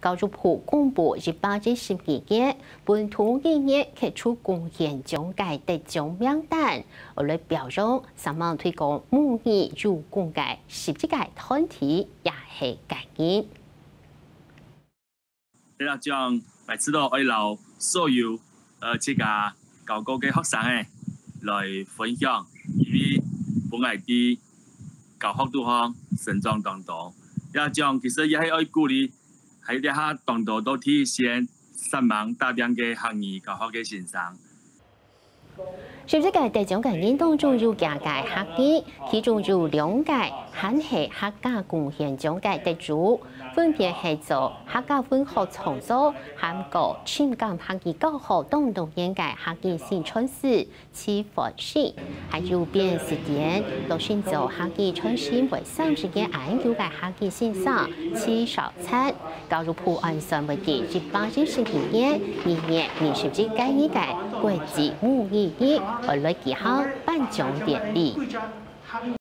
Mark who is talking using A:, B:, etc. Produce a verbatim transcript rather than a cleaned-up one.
A: 教育部公布一百一十二年本土企业开出贡献奖介得奖名单，我来表彰上网推广母语入贡介十几个团体也是感恩。
B: 你啦将每次都爱留所有呃这个教育嘅学生诶来分享，因为本来啲教学都方成长当中，也将其实也系爱鼓励喺啲下当中都体现三万大量嘅行业教学嘅先生。
A: 十几个得奖感恩当中有廿届客家，其中有两届罕系客家贡献奖介得主，分别系做客家文学创作、韩国情感客家教学当中演嘅客家新春事、七佛事，还有变时间都选做客家春事为三十件研究嘅客家先生七少餐，教育部按算为第一百一十二年二月二十几届一届国际母语日，而来举行颁奖典礼。